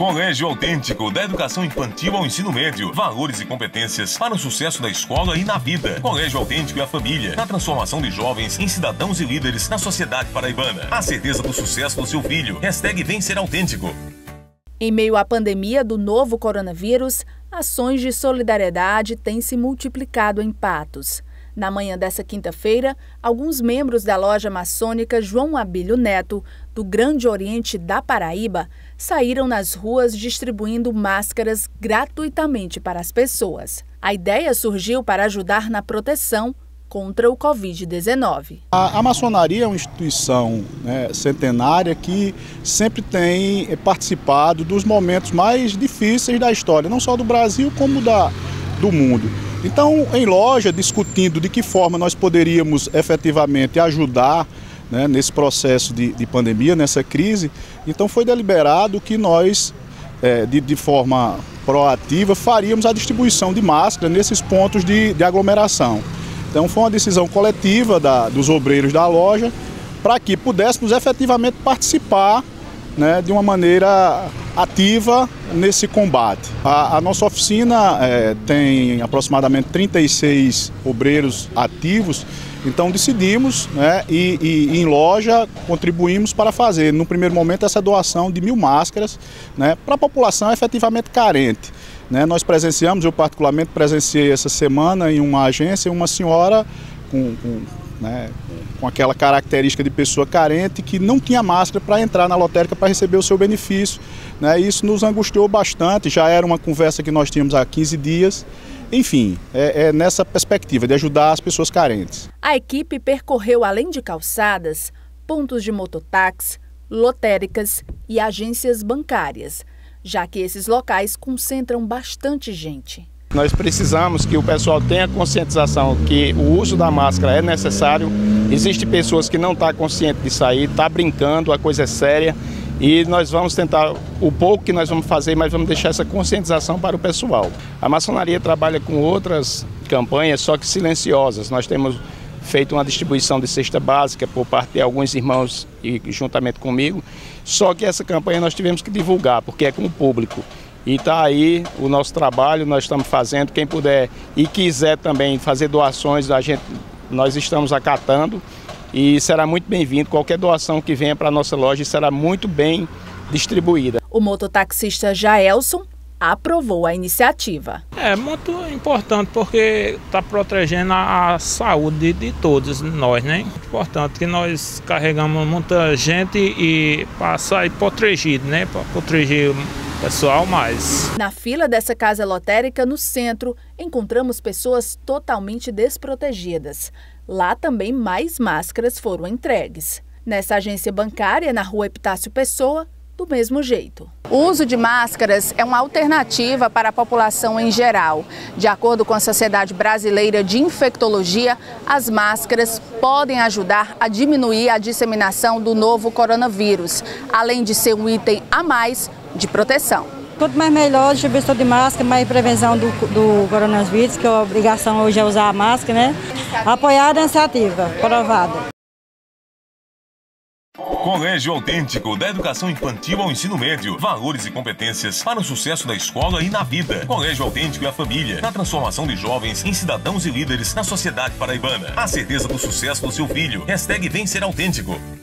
Colégio Autêntico, da educação infantil ao ensino médio. Valores e competências para o sucesso da escola e na vida. Colégio Autêntico e a família, na transformação de jovens em cidadãos e líderes na sociedade paraibana. A certeza do sucesso do seu filho. Vem ser autêntico. Em meio à pandemia do novo coronavírus, ações de solidariedade têm se multiplicado em Patos. Na manhã dessa quinta-feira, alguns membros da loja maçônica João Abílio Neto, do Grande Oriente da Paraíba, saíram nas ruas distribuindo máscaras gratuitamente para as pessoas. A ideia surgiu para ajudar na proteção contra o Covid-19. A maçonaria é uma instituição centenária que sempre tem participado dos momentos mais difíceis da história, não só do Brasil como do mundo. Então, em loja, discutindo de que forma nós poderíamos efetivamente ajudar nesse processo de pandemia, nessa crise, então foi deliberado que nós, de forma proativa, faríamos a distribuição de máscaras nesses pontos de aglomeração. Então foi uma decisão coletiva dos obreiros da loja para que pudéssemos efetivamente participar de uma maneira ativa nesse combate. A nossa oficina tem aproximadamente 36 obreiros ativos, então decidimos e em loja contribuímos para fazer, no primeiro momento, essa doação de 1000 máscaras para a população efetivamente carente. Nós presenciamos, eu particularmente presenciei essa semana em uma agência, uma senhora com aquela característica de pessoa carente que não tinha máscara para entrar na lotérica para receber o seu benefício. Isso nos angustiou bastante, já era uma conversa que nós tínhamos há 15 dias. Enfim, é nessa perspectiva de ajudar as pessoas carentes. A equipe percorreu, além de calçadas, pontos de mototáxi, lotéricas e agências bancárias, já que esses locais concentram bastante gente. Nós precisamos que o pessoal tenha conscientização que o uso da máscara é necessário. Existem pessoas que não estão conscientes de sair, estão brincando, a coisa é séria. E nós vamos tentar, o pouco que nós vamos fazer, mas vamos deixar essa conscientização para o pessoal. A maçonaria trabalha com outras campanhas, só que silenciosas. Nós temos feito uma distribuição de cesta básica por parte de alguns irmãos e juntamente comigo. Só que essa campanha nós tivemos que divulgar, porque é com o público. E está aí o nosso trabalho, nós estamos fazendo. Quem puder e quiser também fazer doações, nós estamos acatando e será muito bem-vindo. Qualquer doação que venha para a nossa loja será muito bem distribuída. O mototaxista Jaelson aprovou a iniciativa. É muito importante porque está protegendo a saúde de todos nós, né? Importante que nós carregamos muita gente e para sair protegido, né? Para proteger o pessoal mais. Na fila dessa casa lotérica no centro, encontramos pessoas totalmente desprotegidas. Lá também mais máscaras foram entregues. Nessa agência bancária, na rua Epitácio Pessoa, do mesmo jeito. O uso de máscaras é uma alternativa para a população em geral. De acordo com a Sociedade Brasileira de Infectologia, as máscaras podem ajudar a diminuir a disseminação do novo coronavírus, além de ser um item a mais de proteção. Quanto mais melhor, distribuição de máscara, mais prevenção do coronavírus, que a obrigação hoje é usar a máscara, né? Apoiar a iniciativa, aprovada. Colégio Autêntico, da educação infantil ao ensino médio. Valores e competências para o sucesso da escola e na vida. Colégio Autêntico e a família, na transformação de jovens em cidadãos e líderes na sociedade paraibana. A certeza do sucesso do seu filho. Vem ser autêntico.